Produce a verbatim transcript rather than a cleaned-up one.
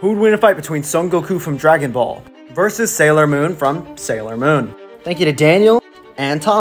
Who would win a fight between Son Goku from Dragon Ball versus Sailor Moon from Sailor Moon? Thank you to Daniel and Tom.